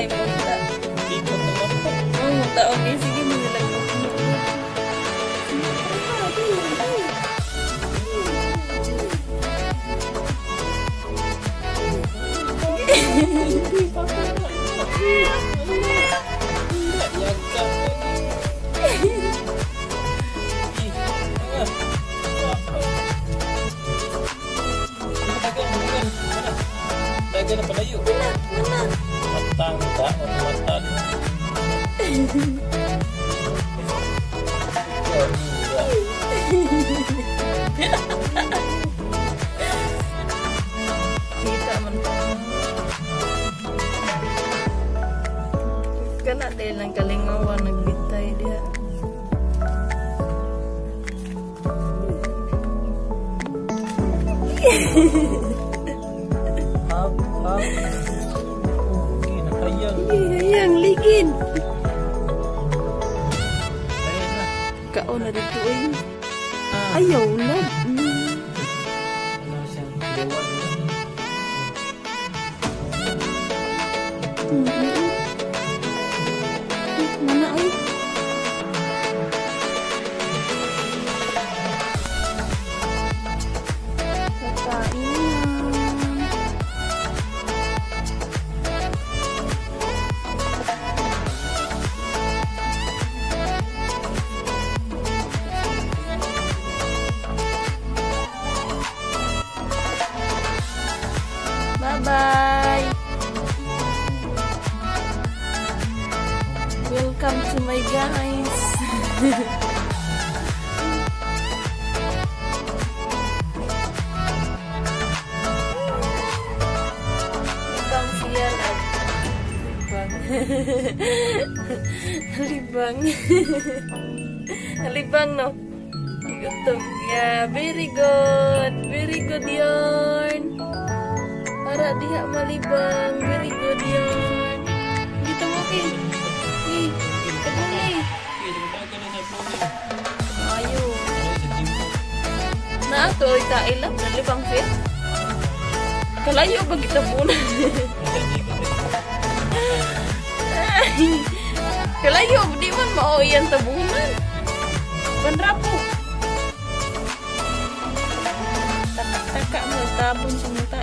may punta. Ikot naman po. Taon din. Sige, manilag mo. Dagan na palayo. Mana? Matang ka, matang. Kita man pa. Kana dahil ng kalingawan nagbitay dia. Hap. Kinakayang. Hayang ligin. Ayan na. Kaon na dito ay. Ayaw na. Ano siyang luwan na. Mana ay? Bye-bye. Welcome to my guys. Libang siya lang. Libang. Libang no? Gutom. Yeah, very good. Very good yarn. Para diha malibang. Very good yarn. Dito mo, Kin. Tabuli. Ayo. Na ato ita ilang nalibang siya. Kalayo ba kita puna? Kalayo di man mao iyan tabunan. Panrapo. Taka mo tabon sa